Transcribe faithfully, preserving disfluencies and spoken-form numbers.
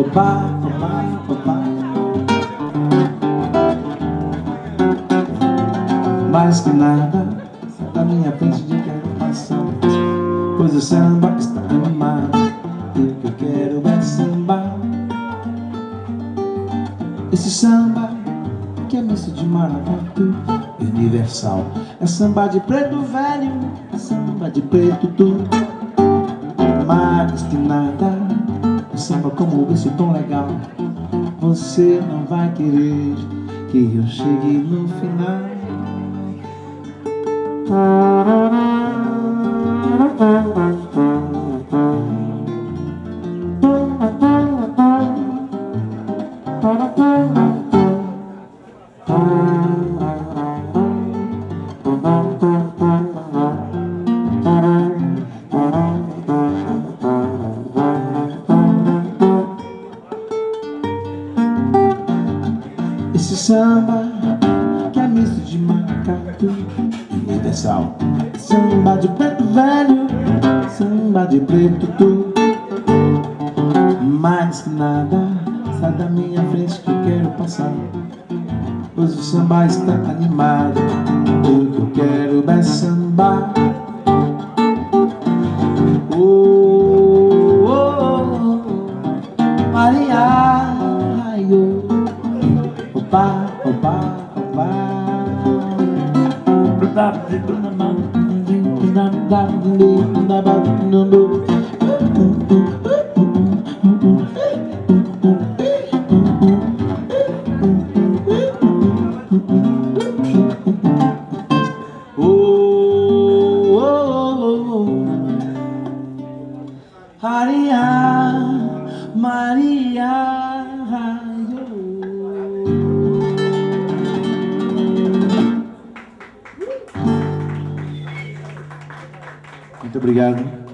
Opa, opa, opa. Mais que nada, sai da minha frente de quero passar, pois o samba está animado e o que eu quero é sambar. Esse samba que é misto de maracatu e universal, é samba de preto velho, é samba de preto tudo. Mais que nada, um samba como esse tão legal, você não vai querer que eu chegue no final. Esse samba que é misto de maracatu universal, samba de preto velho, samba de preto tu. Mais que nada, sai da minha frente que eu quero passar, pois o samba está animado, o que eu quero é sambar. Oh, oh, oh, Maria, oh, opa, opa, opa. Oh, oh, oh, Maria, Maria. Muito obrigado.